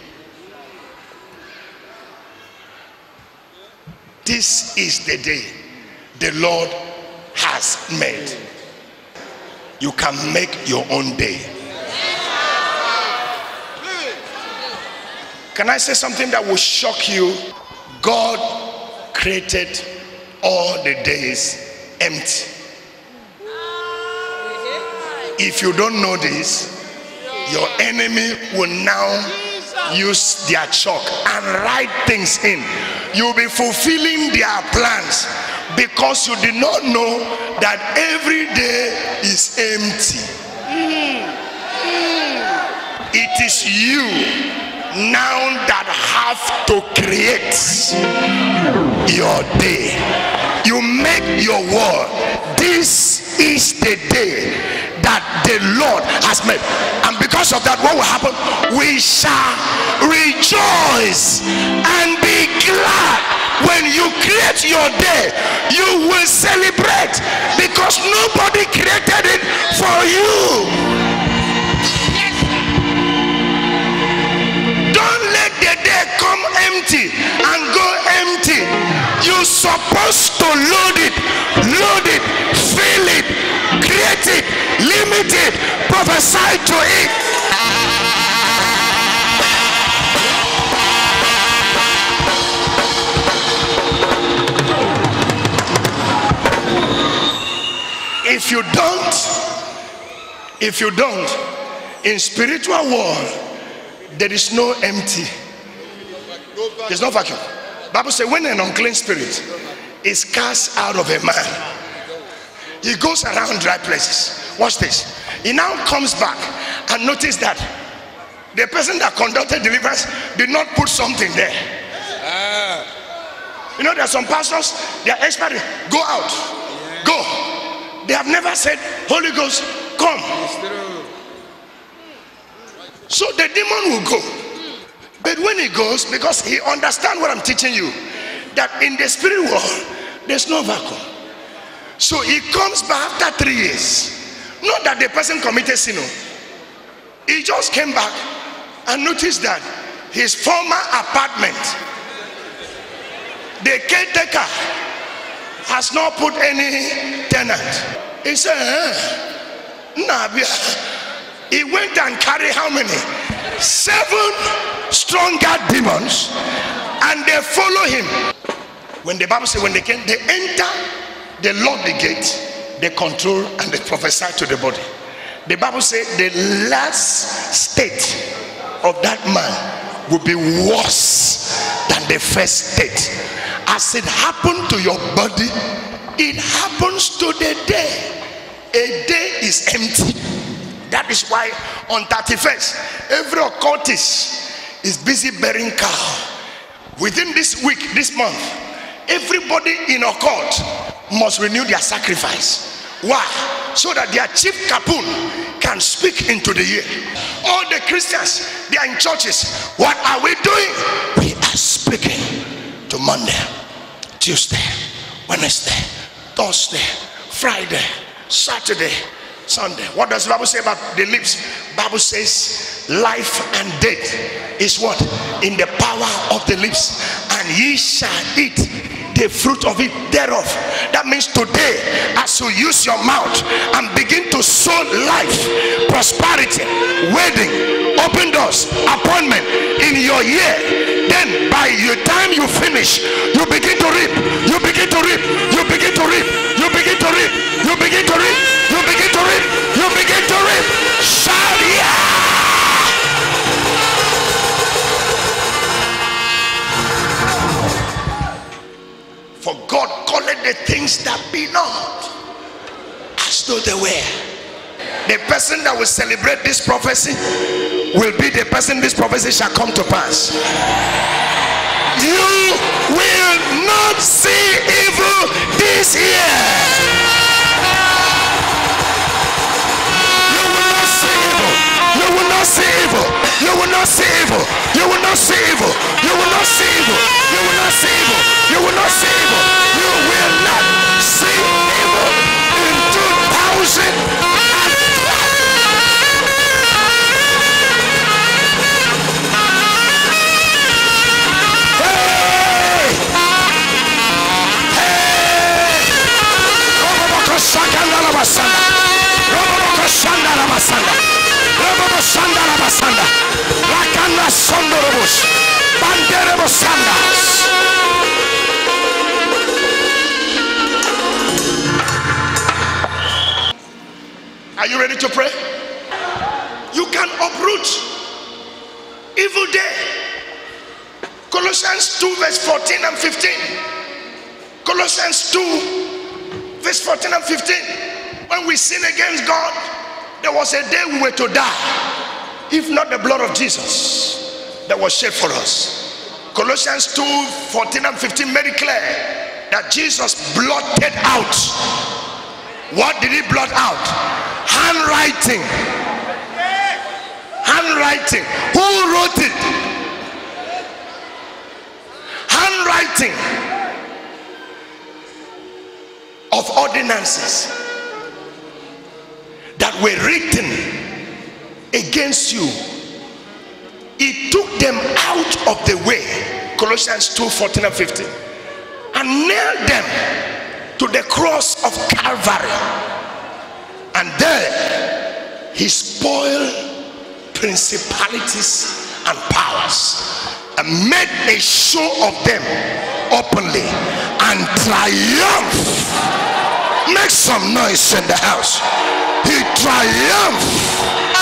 This is the day the Lord has made. You can make your own day. Can I say something that will shock you? God created all the days empty. If you don't know this, your enemy will now use their chalk and write things in. You'll be fulfilling their plans because you did not know that every day is empty. It is you now that have to create your day. You make your word. This is the day that the Lord has made, and because of that, what will happen? We shall rejoice and be glad. When you create your day, you will celebrate because nobody created it for you. Don't let the day come empty and go empty. You're supposed to load it, fill it, create it, limit it, prophesy to it. If you don't, in spiritual world, there is no empty. There's no vacuum. Bible says when an unclean spirit is cast out of a man, he goes around dry places. Watch this. He now comes back and notice that the person that conducted deliverance did not put something there. You know, there are some pastors, they are expert. Go out, go. They have never said, Holy Ghost, come. So the demon will go. But when he goes, because he understands what I'm teaching you, that in the spirit world, there's no vacuum. So he comes back after 3 years. Not that the person committed sin. He just came back and noticed that his former apartment, the caretaker has not put any tenant. He said, he went and carried how many? 7 stronger demons, and they follow him. When the Bible says when they came, they enter, they lock the gate, they control, and they prophesy to the body. The Bible says the last state of that man will be worse than the first state. As it happened to your body, it happens to the day A day is empty. That is why on 31st, every occultist is busy burying cow. Within this week, this month, everybody in occult must renew their sacrifice. Why? So that their chief kapun can speak into the year. All the Christians, they are in churches. What are we doing? We are speaking to Monday, Tuesday, Wednesday, Thursday, Friday, Saturday, Sunday. What does the Bible say about the lips? Bible says life and death is what? In the power of the lips, and ye shall eat the fruit of it thereof. That means today, as you use your mouth and begin to sow life, prosperity, wedding, open doors, appointment in your year, then by the time you finish, you begin to reap, you begin to reap, you begin to reap, you begin to reap, you begin to reap, you begin to reap, you begin to reap. Shout yeah! For God called the things that be not as though they were. The person that will celebrate this prophecy will be the person this prophecy shall come to pass. You will not see evil this year. You will not see evil. You will not see evil. You will not see evil. You will not see evil. You will not see evil. You will not see evil. You will not see evil. You will not see evil in 2012. Are you ready to pray? You can uproot evil day. Colossians 2 verse 14 and 15. Colossians 2 verse 14 and 15. When we sin against God, there was a day we were to die, if not the blood of Jesus that was shed for us. Colossians 2 14 and 15 made it clear that Jesus blotted out. What did he blot out? Handwriting. Handwriting. Who wrote it? Handwriting of ordinances that were written against you. He took them out of the way. Colossians 2 14 and 15, and nailed them to the cross of Calvary, and there he spoiled principalities and powers and made a show of them openly and triumphed. Make some noise in the house. He triumphed.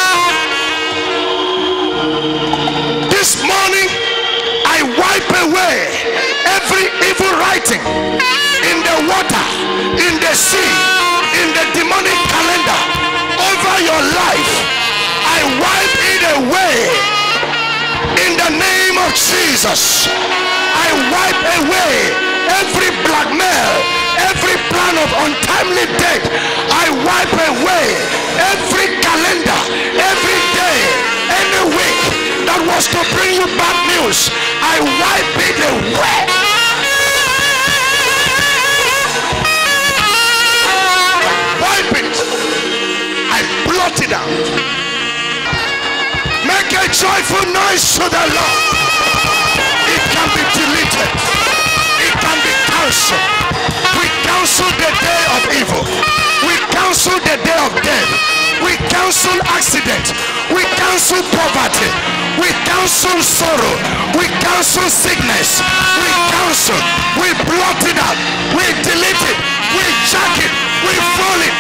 This morning I wipe away every evil writing in the water, in the sea, in the demonic calendar over your life. I wipe it away in the name of Jesus. I wipe away every blackmail, every plan of untimely death. I wipe away every calendar, every day, any week that was to bring you bad news. I wipe it away. Wipe it. I blot it out. Make a joyful noise to the Lord. It can be deleted. It can be cancelled. We cancel the day of evil. We cancel the day of death. We cancel accident. We cancel poverty. We cancel sorrow. We cancel sickness. We cancel. We blot it out. We delete it. We jack it. We fold it.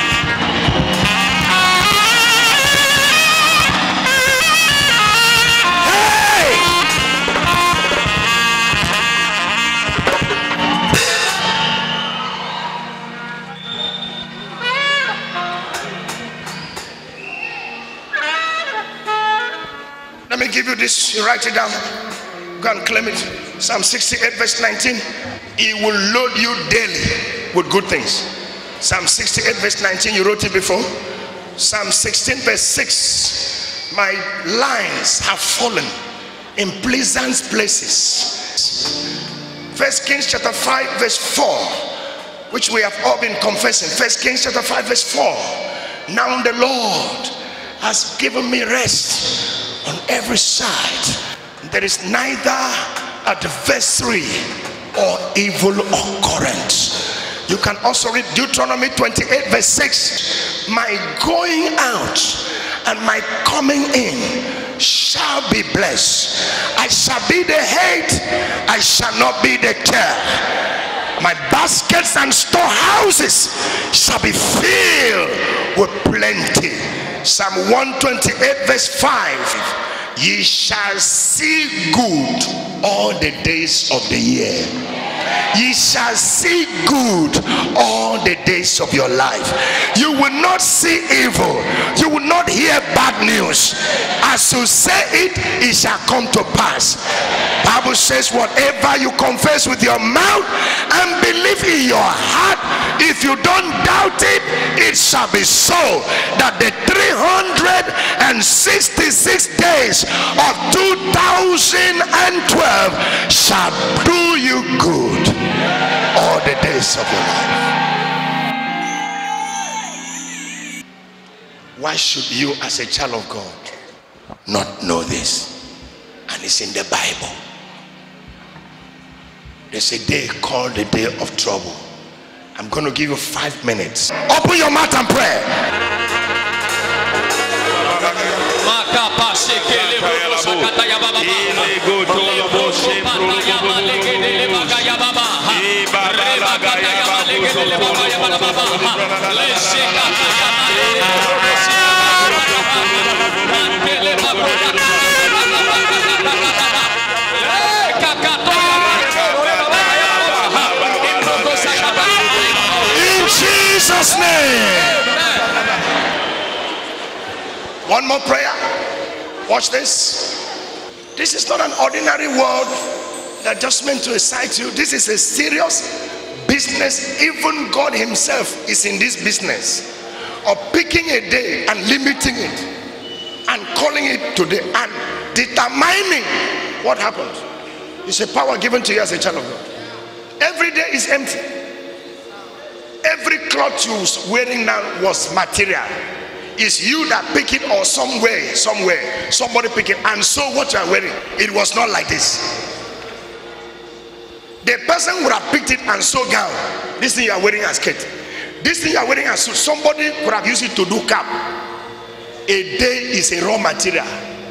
Please, you write it down. Go and claim it. Psalm 68 verse 19. He will load you daily with good things. Psalm 68 verse 19, you wrote it before. Psalm 16 verse 6. My lines have fallen in pleasant places. 1 Kings chapter 5 verse 4, which we have all been confessing. 1 Kings chapter 5 verse 4. Now the Lord has given me rest on every side. There is neither adversary or evil occurrence. You can also read Deuteronomy 28 verse 6. My going out and my coming in shall be blessed. I shall be the head, I shall not be the tail. My baskets and storehouses shall be filled with plenty. Psalm 128 verse 5. Ye shall see good all the days of the year. Ye shall see good all the days of your life. You will not see evil. You will not hear bad news. As you say it, it shall come to pass. Bible says, whatever you confess with your mouth and believe in your heart, if you don't doubt it, it shall be so. That the 366 days of 2012 shall do you good all the days of your life. Why should you, as a child of God, not know this? And it's in the Bible. There's a day called the day of trouble. I'm going to give you 5 minutes. Open your mouth and pray. In Jesus' name. One more prayer. Watch this. This is not an ordinary word that just meant to excite you. This is a serious business. Even God himself is in this business of picking a day and limiting it and calling it today and determining what happens. It's a power given to you as a child of God. Every day is empty. Every cloth you're wearing now was material. It's you that pick it, or somewhere somebody pick it. And so what you are wearing, it was not like this. The person would have picked it and sew gown. This thing you are wearing as skirt. This thing you are wearing as suit. Somebody would have used it to do cap. A day is a raw material.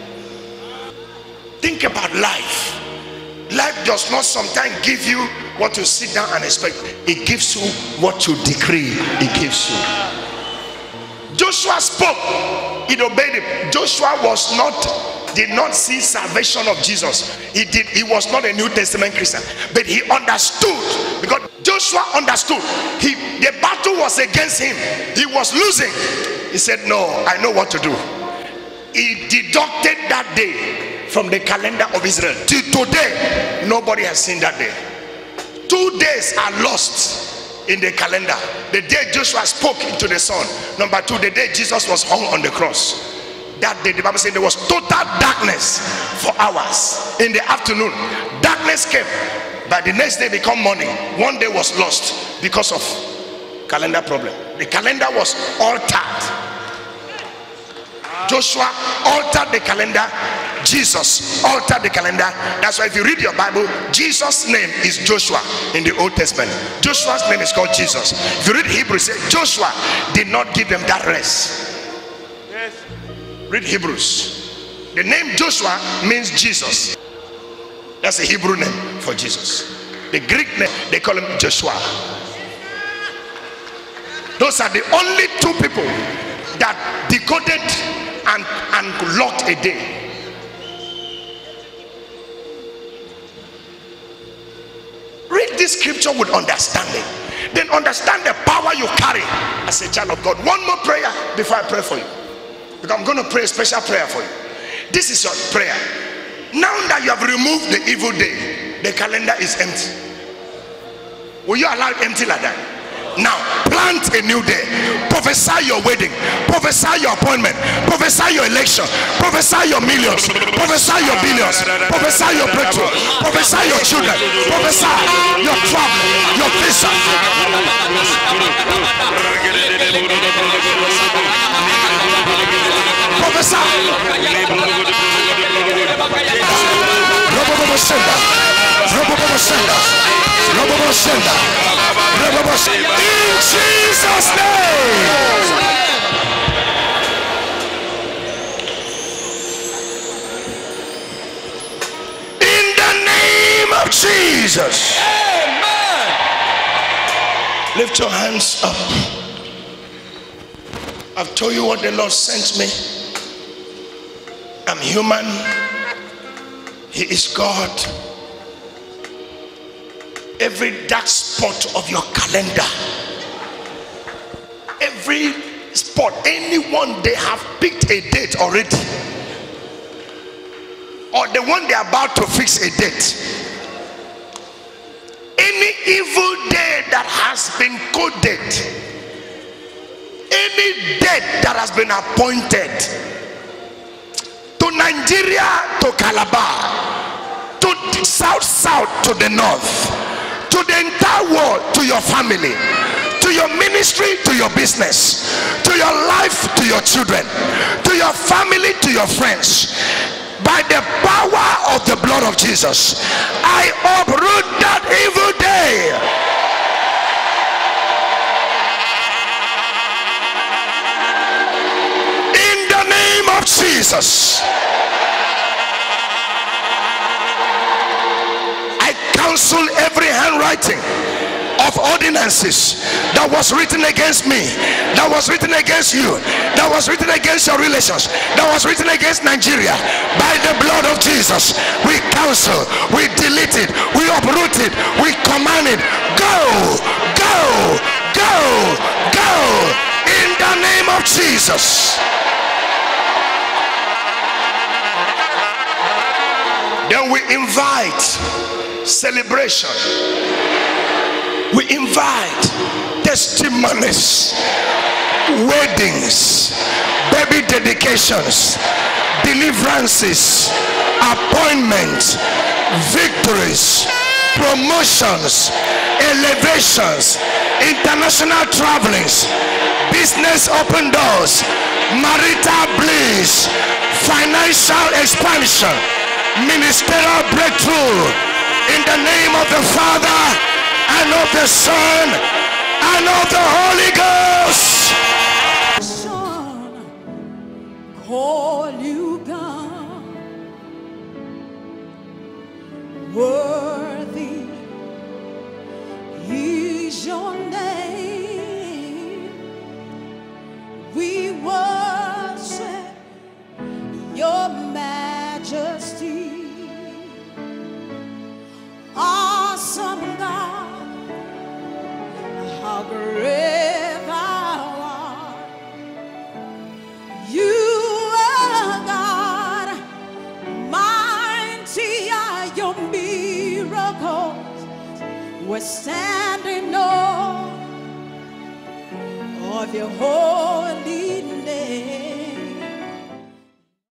Think about life. Life does not sometimes give you what you sit down and expect. It gives you what you decree. It gives you. Joshua spoke, he obeyed him. Joshua did not see salvation of Jesus. He was not a New Testament Christian, but he understood, because Joshua understood. The battle was against him. He was losing. He said, no, I know what to do. He deducted that day from the calendar of Israel. Till today, nobody has seen that day. 2 days are lost in the calendar. The day Joshua spoke into the sun. Number 2, the day Jesus was hung on the cross. That day the Bible said there was total darkness for hours. In the afternoon, darkness came. By the next day become morning. 1 day was lost because of calendar problem. The calendar was altered. Joshua altered the calendar. Jesus altered the calendar. That's why if you read your Bible, Jesus' name is Joshua in the Old Testament. Joshua's name is called Jesus. If you read Hebrews, Joshua did not give them that rest. Yes. Read Hebrews. The name Joshua means Jesus. That's a Hebrew name for Jesus. The Greek name, they call him Joshua. Those are the only 2 people that decoded and locked a day. Read this scripture with understanding. Then understand the power you carry as a child of God. One more prayer before I pray for you, because I'm going to pray a special prayer for you. This is your prayer. Now that you have removed the evil day, the calendar is empty. Will you allow it empty like that? Now plant a new day. Prophesy your wedding, prophesy your appointment, prophesy your election, prophesy your millions, prophesy your billions, prophesy your breakthrough, prophesy your children, prophesy your travel, your visa. Prophesy. In Jesus' name. In the name of Jesus. Amen. Lift your hands up. I've told you what the Lord sent me. I'm human. He is God. Every dark spot of your calendar, every spot, anyone they have picked a date already, or the one they're about to fix a date, any evil day that has been coded, any date that has been appointed to Nigeria, to Calabar, to the south, to the north, to the entire world, to your family, to your ministry, to your business, to your life, to your children, to your family, to your friends, by the power of the blood of Jesus, I uproot that evil day. In the name of Jesus. Cancel every handwriting of ordinances that was written against me, that was written against you, that was written against your relations, that was written against Nigeria. By the blood of Jesus, we cancel, we delete it, we uproot it, we command it. Go, go, go, go, in the name of Jesus. Then we invite celebration. We invite testimonies, weddings, baby dedications, deliverances, appointments, victories, promotions, elevations, international travelings, business open doors, marital bliss, financial expansion, ministerial breakthrough. In the name of the Father, and of the Son, and of the Holy Ghost. Call you God, worthy is your name. We worship your majesty. Awesome God, how great thou art. You are God, mighty are your miracles. We're standing on of your holy